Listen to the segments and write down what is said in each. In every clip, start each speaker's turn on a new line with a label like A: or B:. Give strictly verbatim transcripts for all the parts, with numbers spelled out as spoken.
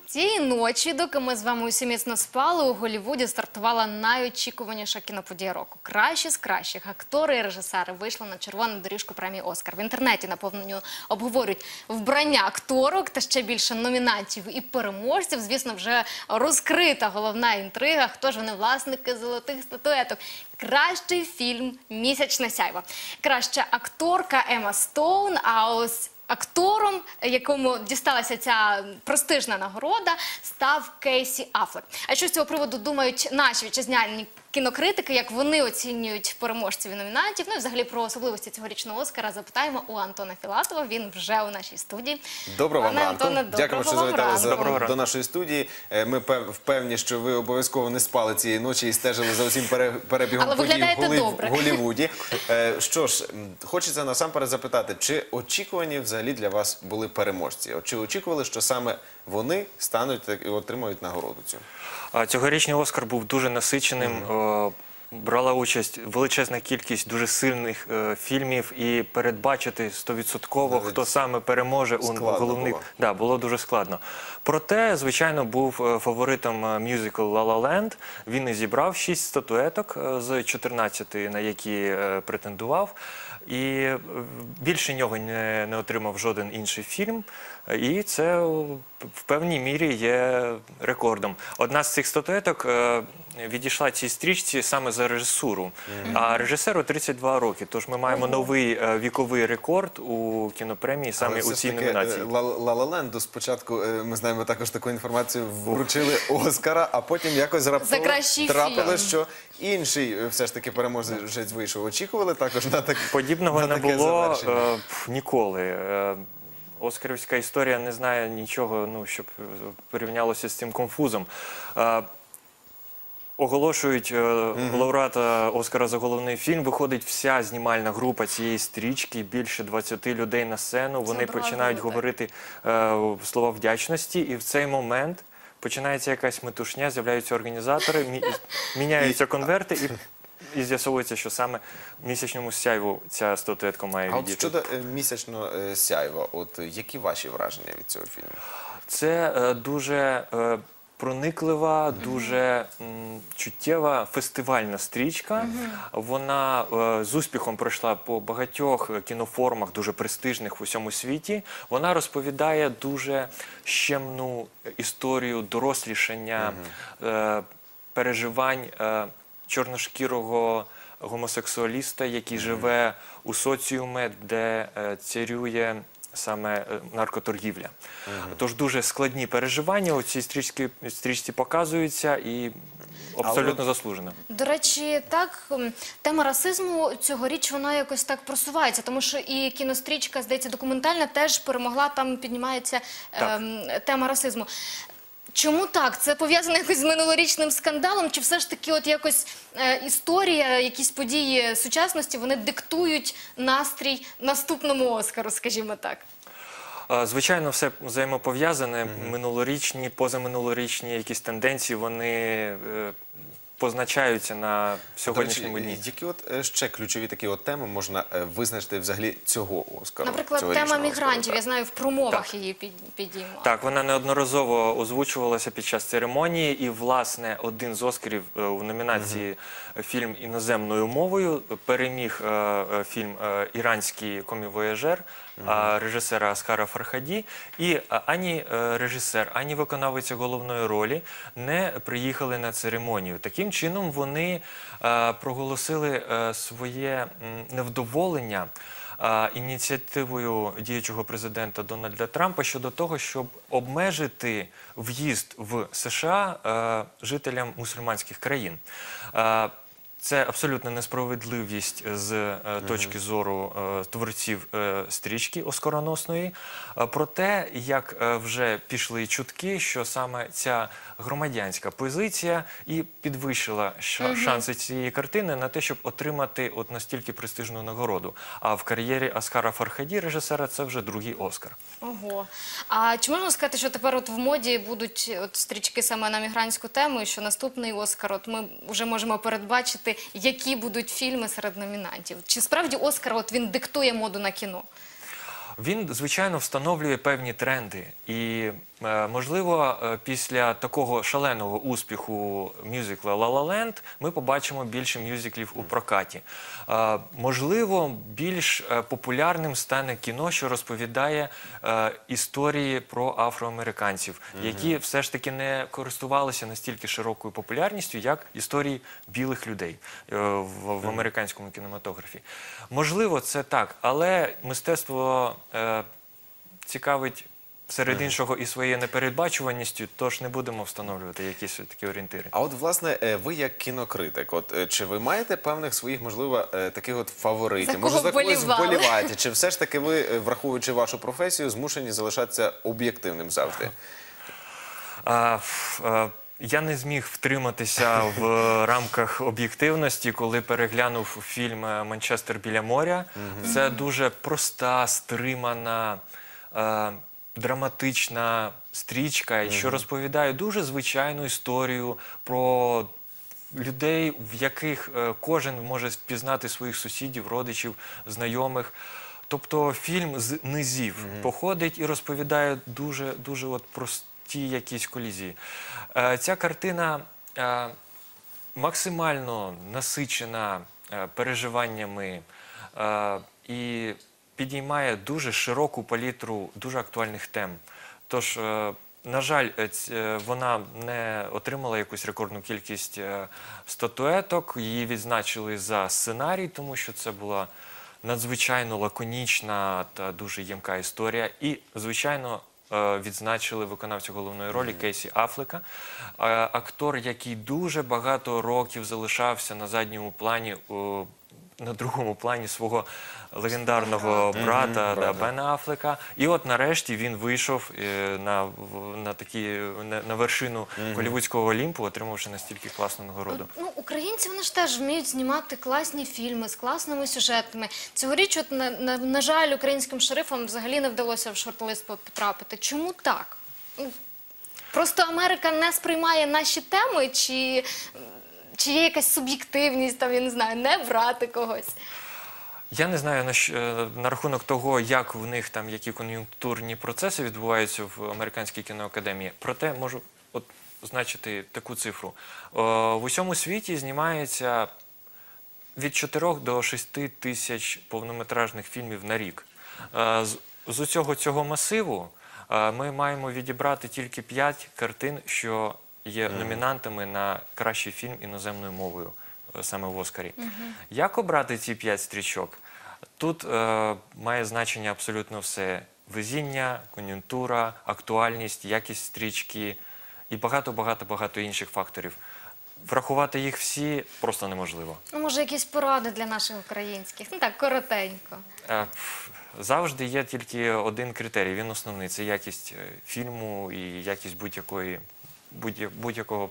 A: Цієї ночі, доки ми з вами усі міцно спали, у Голлівуді стартувала найочікуваніша кіноподія року. Кращі з кращих актори і режисери вийшли на червону доріжку премії «Оскар». В інтернеті наповнено обговорюють вбрання акторок та ще більше номінантів і переможців. Звісно, вже розкрита головна інтрига, хто ж вони власники золотих статуеток. Кращий фільм «Місячне сяйво». Краща акторка Емма Стоун, а ось актором, якому дісталася ця престижна нагорода, став Кейсі Аффлек. А що з цього приводу думають наші вітчизняні кінокритики, як вони оцінюють переможців і номінантів? Ну і взагалі про особливості цьогорічного Оскара запитаємо у Антона Філатова. Він вже у нашій студії.
B: Доброго вам ранку.
A: Антоне,
B: Дякую, що
A: доброго
B: завітали
A: ранку.
B: до нашої студії. Ми впевнені, що ви обов'язково не спали цієї ночі і стежили за усім пере- перебігом
A: Але
B: подій в
A: виглядаєте
B: Голлів-
A: добре.
B: в Голлівуді. Е, Що ж, м, хочеться насамперед запитати, чи очікувані взагалі для вас були переможці? От Чи очікували, що саме вони стануть так і отримають нагороду цю?
C: А, Цьогорічний «Оскар» був дуже насиченим. Е, Брала участь величезна кількість дуже сильних е, фільмів, і передбачити стовідсотково,
B: Навіть
C: хто саме переможе у
B: складно
C: головних...
B: було.
C: Да, було дуже складно. Проте, звичайно, був е, фаворитом е, мюзикл «Ла Ла Ленд». Він і зібрав шість статуеток е, з чотирнадцяти, на які е, претендував. І е, більше нього не, не отримав жоден інший фільм. І це в певній мірі є рекордом. Одна з цих статуеток е, відійшла цій стрічці саме за режисуру. Mm-hmm. А режисеру тридцять два роки. Тож ми маємо mm-hmm. новий е, віковий рекорд у кінопремії саме
B: Але
C: у
B: все ж
C: цій
B: таки,
C: номінації.
B: е, «Ла Ла Ла Ленду» спочатку, е, ми знаємо також таку інформацію, вручили Оскара, а потім якось раптово
A: кращий
B: трапилось,
A: фільм.
B: що інший е, все ж таки переможець вийшов. Очікували також на так
C: Подібного
B: на
C: не
B: таке
C: було
B: завершення?
C: е, пф, ніколи. Е, Оскарівська історія не знає нічого, ну, щоб порівнялося з цим конфузом. Е, Оголошують е, mm-hmm. лауреата Оскара за головний фільм, виходить вся знімальна група цієї стрічки, більше двадцяти людей на сцену, вони починають говорити е, слова вдячності, і в цей момент починається якась метушня, з'являються організатори, мі, міняються конверти, і, і з'ясовується, що саме «Місячному сяйву» ця статуетка має
B: А от
C: відійти.
B: щодо е, «Місячного е, сяйва», от які ваші враження від цього фільму?
C: Це е, дуже е, прониклива, дуже м, чуттєва фестивальна стрічка. Mm-hmm. Вона е, з успіхом пройшла по багатьох кіноформах, дуже престижних в усьому світі. Вона розповідає дуже щемну історію дорослішання, mm-hmm. е, переживань е, чорношкірого гомосексуаліста, який mm-hmm. живе у соціумі, де е, царює саме наркоторгівля. Uh-huh. Тож дуже складні переживання у цій стрічці, стрічці показуються, і абсолютно Але... заслужено.
A: До речі, так, тема расизму цьогоріч вона якось так просувається, тому що і кінострічка, здається, документальна теж перемогла, там піднімається ем, тема расизму. Чому так? Це пов'язано якось з минулорічним скандалом? Чи все ж таки от якось е, історія, якісь події сучасності, вони диктують настрій наступному Оскару, скажімо так?
C: Звичайно, все взаємопов'язане. Mm-hmm. Минулорічні, позаминулорічні якісь тенденції, вони е, позначаються на сьогоднішньому
B: До речі,
C: дні.
B: які от ще ключові такі от теми можна е, визначити взагалі цього Оскару?
A: Наприклад, тема мігрантів, я знаю, в промовах так. її під, підіймала.
C: Так, вона неодноразово озвучувалася під час церемонії, і, власне, один з Оскарів е, у номінації uh-huh. «Фільм іноземною мовою» переміг е, е, фільм е, «Іранський комівояжер», Uh-huh. режисера Аскара Фархаді, і ані режисер, ані виконавиця головної ролі не приїхали на церемонію. Таким чином вони а, проголосили а, своє невдоволення а, ініціативою діючого президента Дональда Трампа щодо того, щоб обмежити в'їзд в США а, жителям мусульманських країн. А, Це абсолютна несправедливість з е, точки зору е, творців е, стрічки оскароносної. Е, про те, як е, вже пішли чутки, що саме ця громадянська позиція і підвищила ша- mm-hmm. шанси цієї картини на те, щоб отримати от настільки престижну нагороду. А в кар'єрі Аскара Фархаді, режисера, це вже другий Оскар.
A: Ого. А чи можна сказати, що тепер от в моді будуть от стрічки саме на мігрантську тему, і що наступний Оскар, от ми вже можемо передбачити, які будуть фільми серед номінантів? Чи справді Оскар, от він диктує моду на кіно?
C: Він, звичайно, встановлює певні тренди. І Е, Можливо, е, після такого шаленого успіху мюзикла «Ла Ла Ленд» ми побачимо більше мюзиклів у прокаті. Е, Можливо, більш е, популярним стане кіно, що розповідає е, історії про афроамериканців, які все ж таки не користувалися настільки широкою популярністю, як історії білих людей е, в, в американському кінематографі. Можливо, це так, але мистецтво е, цікавить серед іншого і своєю непередбачуваністю, тож не будемо встановлювати якісь такі орієнтири.
B: А от, власне, е, ви як кінокритик, от е, чи ви маєте певних своїх, можливо, е, таких от фаворитів?
A: За
B: Може,
A: кого
B: за когось
A: вболівали?
B: вболіваєте? Чи все ж таки ви, е, враховуючи вашу професію, змушені залишатися об'єктивним завжди?
C: А, ф- а, Я не зміг втриматися в рамках об'єктивності, коли переглянув фільм «Манчестер біля моря». Це дуже проста, стримана, е, драматична стрічка, що розповідає дуже звичайну історію про людей, в яких е, кожен може впізнати своїх сусідів, родичів, знайомих. Тобто фільм з низів походить і розповідає дуже, дуже от прості якісь колізії. Е, Ця картина е, максимально насичена е, переживаннями е, і підіймає дуже широку палітру дуже актуальних тем. Тож, е, на жаль, е, ць- е, вона не отримала якусь рекордну кількість е, статуеток. Її відзначили за сценарій, тому що це була надзвичайно лаконічна та дуже ємка історія. І, звичайно, е, відзначили виконавця головної ролі Кейсі Афлека, е, актор, який дуже багато років залишався на задньому плані, о, на другому плані свого легендарного брата, да,
B: брата.
C: Бена Афлека. І от нарешті він вийшов е, на, в- на, такі, на, на вершину голлівудського Олімпу, отримавши настільки класну нагороду.
A: Ну, українці, вони ж теж вміють знімати класні фільми з класними сюжетами. Цьогоріч, от, на, на, на жаль, українським шерифам взагалі не вдалося в шорт-лист потрапити. Чому так? Ну, Просто Америка не сприймає наші теми, чи, чи є якась суб'єктивність, там, я не знаю, не брати когось?
C: Я не знаю на, щ- е, на рахунок того, як в них там які кон'юнктурні процеси відбуваються в американській кіноакадемії. Проте можу от значити таку цифру. О, в усьому світі знімається від чотирьох до шести тисяч повнометражних фільмів на рік. Е, З, з усього цього масиву е, ми маємо відібрати тільки п'ять картин, що є номінантами на кращий фільм іноземною мовою, е, саме в Оскарі. Як обрати ці п'ять стрічок? Тут е, має значення абсолютно все. Везіння, кон'юнктура, актуальність, якість стрічки і багато-багато-багато інших факторів. Врахувати їх всі просто неможливо.
A: Ну, може, якісь поради для наших українських? Ну так, коротенько.
C: Е, пф, Завжди є тільки один критерій, він основний – це якість е, фільму і якість будь-якої, будь- будь-якого,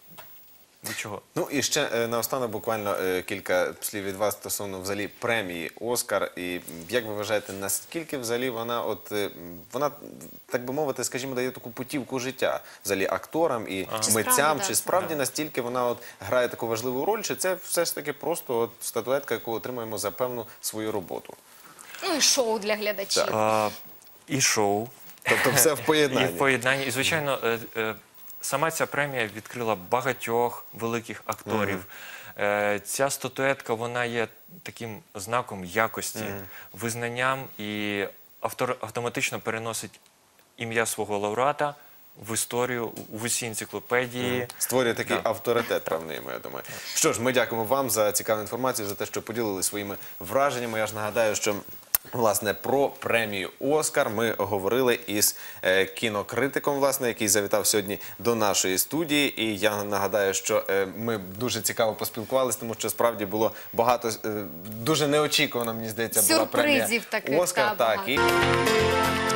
C: будь-чого.
B: Ну і ще е, наостанок буквально е, кілька слів від вас стосовно взагалі премії «Оскар». І як ви вважаєте, наскільки взагалі вона, от, е, вона, так би мовити, скажімо, дає таку путівку життя взагалі акторам і
A: Чи
B: митцям?
A: справді,
B: Чи
A: так?
B: справді настільки вона от грає таку важливу роль? Чи це все ж таки просто от статуетка, яку отримуємо за певну свою роботу?
A: Ну і шоу для глядачів.
C: Е, І шоу.
B: Тобто все в
C: І
B: поєднанні?
C: в поєднанні. І, звичайно, е, е, сама ця премія відкрила багатьох великих акторів. Е, Ця статуетка, вона є таким знаком якості, визнанням і автор автоматично переносить ім'я свого лауреата в історію, в усі енциклопедії.
B: Створює такий
C: Да.
B: авторитет, певний, я думаю. Що ж, ми дякуємо вам за цікаву інформацію, за те, що поділилися своїми враженнями. Я ж нагадаю, що власне про премію «Оскар» ми говорили із е, кінокритиком, власне, який завітав сьогодні до нашої студії. І я нагадаю, що е, ми дуже цікаво поспілкувалися, тому що справді було багато, е, дуже неочікувано, мені здається, була премія
A: Сюрпризів таких,
B: «Оскар».
A: та,
B: Так,
A: багато.
B: і...